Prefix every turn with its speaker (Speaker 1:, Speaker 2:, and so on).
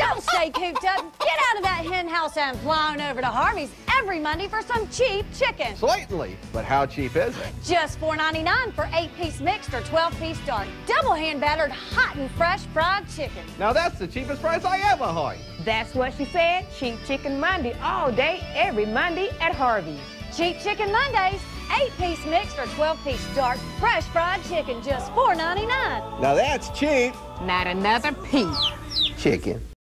Speaker 1: Don't stay cooped up. Get out of that hen house and fly on over to Harvey's every Monday for some cheap chicken.
Speaker 2: Certainly, but how cheap is it?
Speaker 1: Just $4.99 for 8-piece mixed or 12-piece dark. Double hand battered, hot and fresh fried chicken.
Speaker 2: Now that's the cheapest price I ever heard.
Speaker 3: That's what she said. Cheap Chicken Monday all day, every Monday at Harvey's.
Speaker 1: Cheap Chicken Mondays. 8-piece mixed or 12-piece dark, fresh fried chicken, just $4.99.
Speaker 2: Now that's cheap
Speaker 3: Not another piece.
Speaker 2: chicken.